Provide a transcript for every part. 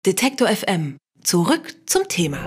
Detektor FM. Zurück zum Thema.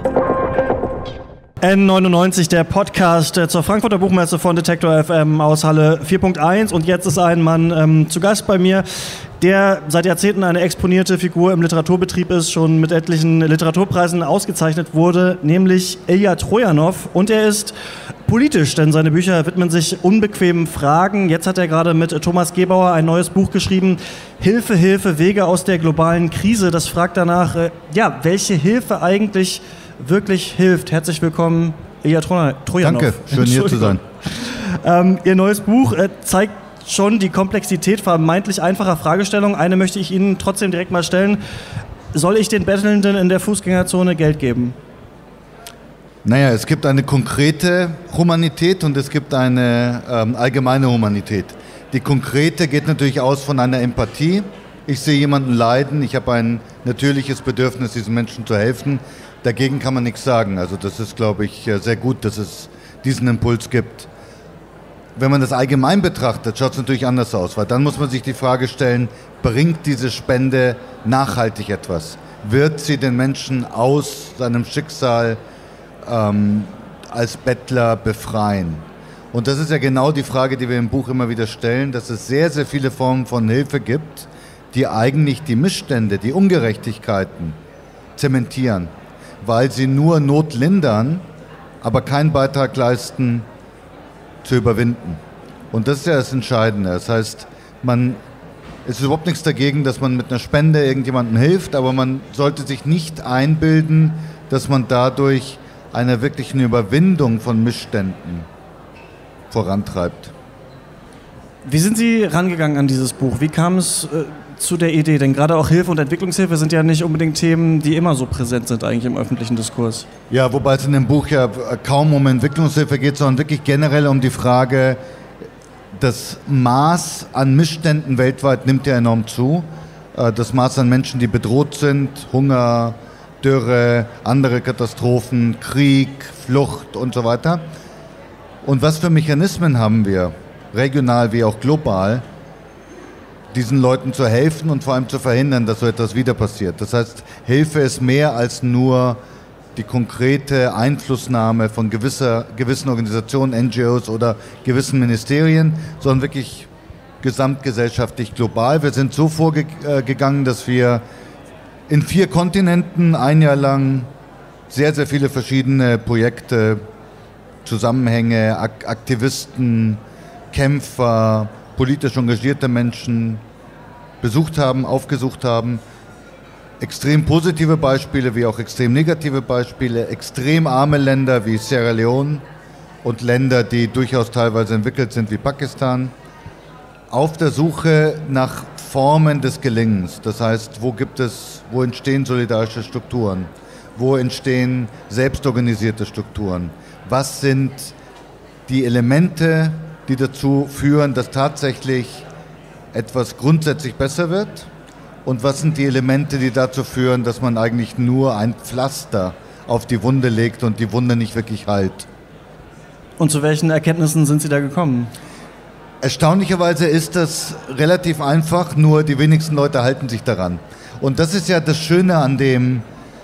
N99, der Podcast zur Frankfurter Buchmesse von Detektor FM aus Halle 4.1. Und jetzt ist ein Mann zu Gast bei mir, der seit Jahrzehnten eine exponierte Figur im Literaturbetrieb ist, schon mit etlichen Literaturpreisen ausgezeichnet wurde, nämlich Ilja Trojanow. Und er ist politisch, denn seine Bücher widmen sich unbequemen Fragen. Jetzt hat er gerade mit Thomas Gebauer ein neues Buch geschrieben, Hilfe, Hilfe, Wege aus der globalen Krise. Das fragt danach, welche Hilfe eigentlich wirklich hilft. Herzlich willkommen, Ilja Trojanow. Danke, schön hier zu sein. Ihr neues Buch zeigt schon die Komplexität vermeintlich einfacher Fragestellungen. Eine möchte ich Ihnen trotzdem direkt mal stellen. Soll ich den Bettelnden in der Fußgängerzone Geld geben? Naja, es gibt eine konkrete Humanität und es gibt eine allgemeine Humanität. Die konkrete geht natürlich aus von einer Empathie. Ich sehe jemanden leiden, ich habe ein natürliches Bedürfnis, diesen Menschen zu helfen. Dagegen kann man nichts sagen. Also das ist, glaube ich, sehr gut, dass es diesen Impuls gibt. Wenn man das allgemein betrachtet, schaut es natürlich anders aus, weil dann muss man sich die Frage stellen, bringt diese Spende nachhaltig etwas? Wird sie den Menschen aus seinem Schicksal als Bettler befreien? Und das ist ja genau die Frage, die wir im Buch immer wieder stellen, dass es sehr, sehr viele Formen von Hilfe gibt, die eigentlich die Missstände, die Ungerechtigkeiten zementieren, weil sie nur Not lindern, aber keinen Beitrag leisten, zu überwinden. Und das ist ja das Entscheidende. Das heißt, es ist überhaupt nichts dagegen, dass man mit einer Spende irgendjemandem hilft, aber man sollte sich nicht einbilden, dass man dadurch eine wirkliche Überwindung von Missständen vorantreibt. Wie sind Sie rangegangen an dieses Buch? Wie kam es zu der Idee? Denn gerade auch Hilfe und Entwicklungshilfe sind ja nicht unbedingt Themen, die immer so präsent sind eigentlich im öffentlichen Diskurs. Ja, wobei es in dem Buch ja kaum um Entwicklungshilfe geht, sondern wirklich generell um die Frage, das Maß an Missständen weltweit nimmt ja enorm zu. Das Maß an Menschen, die bedroht sind, Hunger, Dürre, andere Katastrophen, Krieg, Flucht und so weiter. Und was für Mechanismen haben wir, regional wie auch global, diesen Leuten zu helfen und vor allem zu verhindern, dass so etwas wieder passiert. Das heißt, Hilfe ist mehr als nur die konkrete Einflussnahme von gewissen Organisationen, NGOs oder gewissen Ministerien, sondern wirklich gesamtgesellschaftlich global. Wir sind so vorgegangen, dass wir in 4 Kontinenten ein Jahr lang sehr, sehr viele verschiedene Projekte, Zusammenhänge, Aktivisten, Kämpfer, politisch engagierte Menschen besucht haben, aufgesucht haben. Extrem positive Beispiele wie auch extrem negative Beispiele, extrem arme Länder wie Sierra Leone und Länder, die durchaus teilweise entwickelt sind wie Pakistan, auf der Suche nach Formen des Gelingens. Das heißt, wo entstehen solidarische Strukturen? Wo entstehen selbstorganisierte Strukturen? Was sind die Elemente, die dazu führen, dass tatsächlich etwas grundsätzlich besser wird? Und was sind die Elemente, die dazu führen, dass man eigentlich nur ein Pflaster auf die Wunde legt und die Wunde nicht wirklich heilt? Und zu welchen Erkenntnissen sind Sie da gekommen? Erstaunlicherweise ist das relativ einfach, nur die wenigsten Leute halten sich daran. Und das ist ja das Schöne an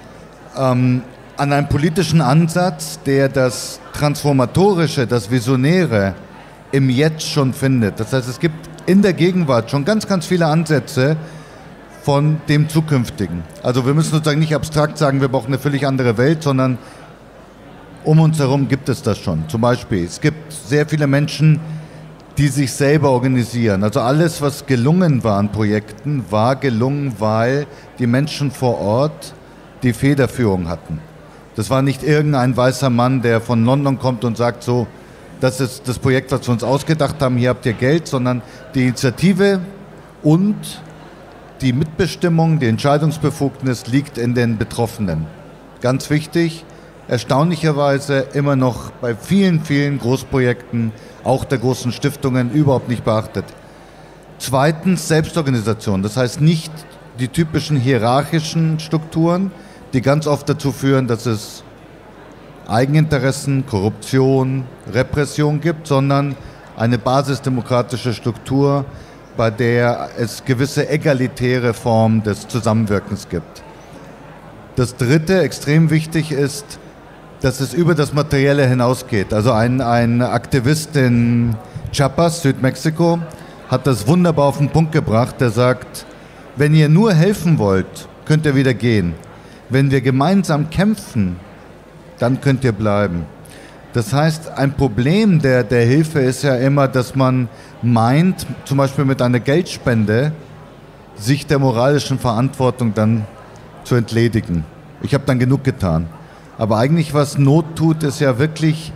einem politischen Ansatz, der das Transformatorische, das Visionäre im Jetzt schon findet. Das heißt, es gibt in der Gegenwart schon ganz, ganz viele Ansätze von dem Zukünftigen. Also wir müssen sozusagen nicht abstrakt sagen, wir brauchen eine völlig andere Welt, sondern um uns herum gibt es das schon. Zum Beispiel, es gibt sehr viele Menschen, die sich selber organisieren. Also alles, was gelungen war an Projekten, war gelungen, weil die Menschen vor Ort die Federführung hatten. Das war nicht irgendein weißer Mann, der von London kommt und sagt so, das ist das Projekt, was wir uns ausgedacht haben, hier habt ihr Geld, sondern die Initiative und die Mitbestimmung, die Entscheidungsbefugnis liegt in den Betroffenen. Ganz wichtig, erstaunlicherweise immer noch bei vielen, vielen Großprojekten, auch der großen Stiftungen, überhaupt nicht beachtet. Zweitens Selbstorganisation, das heißt nicht die typischen hierarchischen Strukturen, die ganz oft dazu führen, dass es Eigeninteressen, Korruption, Repression gibt, sondern eine basisdemokratische Struktur, bei der es gewisse egalitäre Formen des Zusammenwirkens gibt. Das dritte, extrem wichtig ist, dass es über das Materielle hinausgeht. Also ein Aktivist in Chiapas, Südmexiko, hat das wunderbar auf den Punkt gebracht. Der sagt, wenn ihr nur helfen wollt, könnt ihr wieder gehen. Wenn wir gemeinsam kämpfen, dann könnt ihr bleiben. Das heißt, ein Problem der Hilfe ist ja immer, dass man meint, zum Beispiel mit einer Geldspende, sich der moralischen Verantwortung dann zu entledigen. Ich habe dann genug getan. Aber eigentlich, was Not tut, ist ja wirklich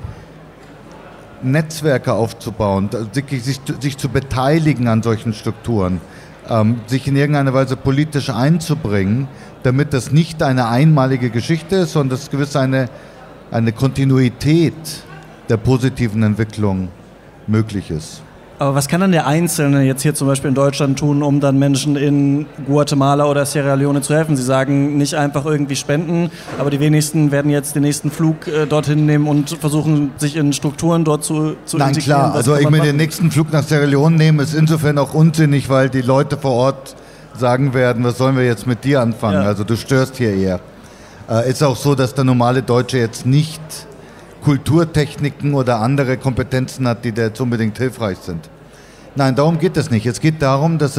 Netzwerke aufzubauen, sich zu beteiligen an solchen Strukturen, sich in irgendeiner Weise politisch einzubringen, damit das nicht eine einmalige Geschichte ist, sondern dass gewiss eine Kontinuität der positiven Entwicklung möglich ist. Aber was kann dann der Einzelne jetzt hier zum Beispiel in Deutschland tun, um dann Menschen in Guatemala oder Sierra Leone zu helfen? Sie sagen nicht einfach irgendwie spenden, aber die wenigsten werden jetzt den nächsten Flug dorthin nehmen und versuchen, sich in Strukturen dort zu Nein, integrieren. klar, also ich mir den nächsten Flug nach Sierra Leone nehmen, ist insofern auch unsinnig, weil die Leute vor Ort sagen werden, was sollen wir jetzt mit dir anfangen? Ja. Also du störst hier eher. Ist auch so, dass der normale Deutsche jetzt nicht Kulturtechniken oder andere Kompetenzen hat, die da jetzt unbedingt hilfreich sind. Nein, darum geht es nicht. Es geht darum, dass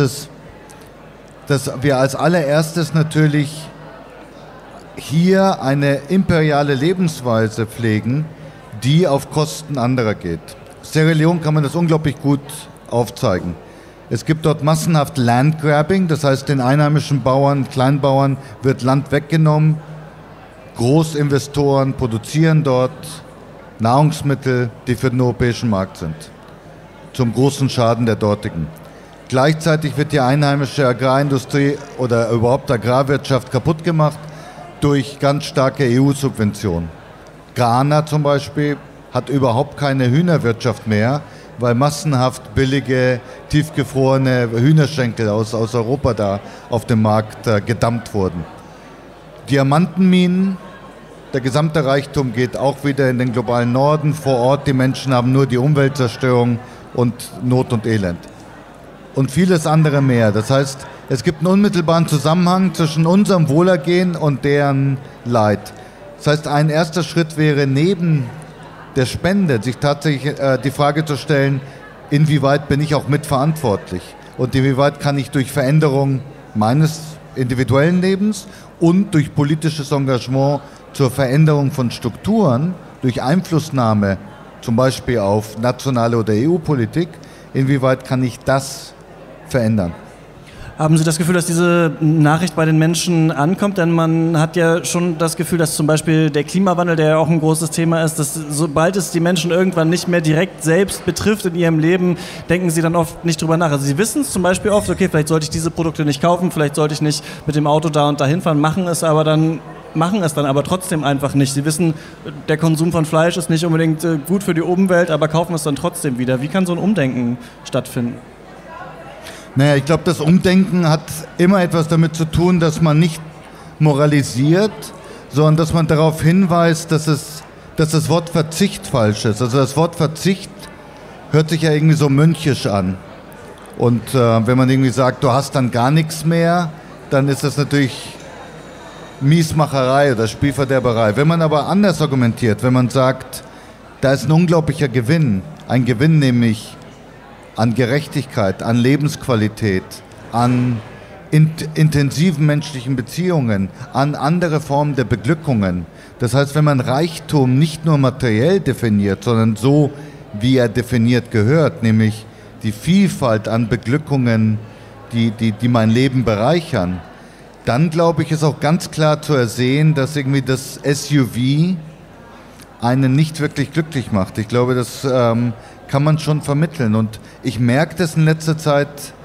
wir als allererstes natürlich hier eine imperiale Lebensweise pflegen, die auf Kosten anderer geht. Sierra Leone kann man das unglaublich gut aufzeigen. Es gibt dort massenhaft Landgrabbing, das heißt, den einheimischen Bauern, Kleinbauern wird Land weggenommen. Großinvestoren produzieren dort Nahrungsmittel, die für den europäischen Markt sind, zum großen Schaden der dortigen. Gleichzeitig wird die einheimische Agrarindustrie oder überhaupt Agrarwirtschaft kaputt gemacht durch ganz starke EU-Subventionen. Ghana zum Beispiel hat überhaupt keine Hühnerwirtschaft mehr, weil massenhaft billige, tiefgefrorene Hühnerschenkel aus Europa da auf dem Markt gedumpt wurden. Diamantenminen, der gesamte Reichtum geht auch wieder in den globalen Norden. Vor Ort, die Menschen haben nur die Umweltzerstörung und Not und Elend. Und vieles andere mehr. Das heißt, es gibt einen unmittelbaren Zusammenhang zwischen unserem Wohlergehen und deren Leid. Das heißt, ein erster Schritt wäre, neben der Spende sich tatsächlich die Frage zu stellen, inwieweit bin ich auch mitverantwortlich und inwieweit kann ich durch Veränderung meines individuellen Lebens und durch politisches Engagement zur Veränderung von Strukturen, durch Einflussnahme zum Beispiel auf nationale oder EU-Politik, inwieweit kann ich das verändern? Haben Sie das Gefühl, dass diese Nachricht bei den Menschen ankommt? Denn man hat ja schon das Gefühl, dass zum Beispiel der Klimawandel, der ja auch ein großes Thema ist, dass sobald es die Menschen irgendwann nicht mehr direkt selbst betrifft in ihrem Leben, denken sie dann oft nicht drüber nach. Also sie wissen es zum Beispiel oft, okay, vielleicht sollte ich diese Produkte nicht kaufen, vielleicht sollte ich nicht mit dem Auto da und dahin fahren, machen es dann aber trotzdem einfach nicht. Sie wissen, der Konsum von Fleisch ist nicht unbedingt gut für die Umwelt, aber kaufen es dann trotzdem wieder. Wie kann so ein Umdenken stattfinden? Naja, ich glaube, das Umdenken hat immer etwas damit zu tun, dass man nicht moralisiert, sondern dass man darauf hinweist, dass das Wort Verzicht falsch ist. Also das Wort Verzicht hört sich ja irgendwie so mönchisch an. Und wenn man irgendwie sagt, du hast dann gar nichts mehr, dann ist das natürlich Miesmacherei oder Spielverderberei. Wenn man aber anders argumentiert, wenn man sagt, da ist ein unglaublicher Gewinn, ein Gewinn nämlich an Gerechtigkeit, an Lebensqualität, an intensiven menschlichen Beziehungen, an andere Formen der Beglückungen. Das heißt, wenn man Reichtum nicht nur materiell definiert, sondern so, wie er definiert gehört, nämlich die Vielfalt an Beglückungen, die mein Leben bereichern, dann glaube ich, ist auch ganz klar zu ersehen, dass irgendwie das SUV einen nicht wirklich glücklich macht. Ich glaube, das kann man schon vermitteln. Und ich merke das in letzter Zeit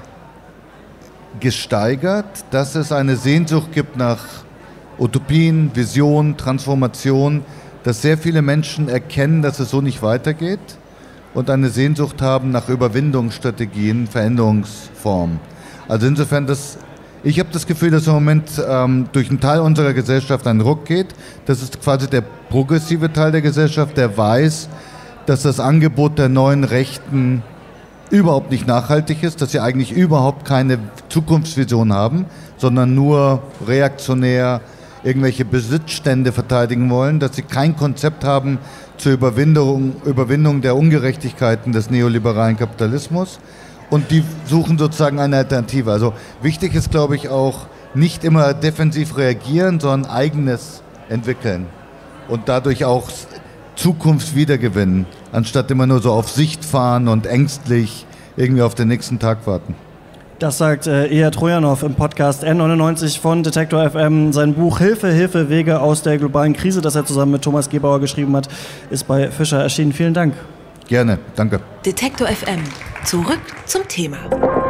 gesteigert, dass es eine Sehnsucht gibt nach Utopien, Vision, Transformation, dass sehr viele Menschen erkennen, dass es so nicht weitergeht und eine Sehnsucht haben nach Überwindungsstrategien, Veränderungsformen. Also insofern, ich habe das Gefühl, dass im Moment durch einen Teil unserer Gesellschaft ein Ruck geht. Das ist quasi der progressive Teil der Gesellschaft, der weiß, dass das Angebot der neuen Rechten überhaupt nicht nachhaltig ist, dass sie eigentlich überhaupt keine Zukunftsvision haben, sondern nur reaktionär, irgendwelche Besitzstände verteidigen wollen, dass sie kein Konzept haben zur Überwindung der Ungerechtigkeiten des neoliberalen Kapitalismus. Und die suchen sozusagen eine Alternative. Also wichtig ist, glaube ich, auch nicht immer defensiv reagieren, sondern eigenes entwickeln und dadurch auch Zukunft wiedergewinnen, anstatt immer nur so auf Sicht fahren und ängstlich irgendwie auf den nächsten Tag warten. Das sagt Ilya Trojanow im Podcast N99 von Detektor FM. Sein Buch Hilfe, Hilfe, Wege aus der globalen Krise, das er zusammen mit Thomas Gebauer geschrieben hat, ist bei Fischer erschienen. Vielen Dank. Gerne, danke. Detektor FM. Zurück zum Thema.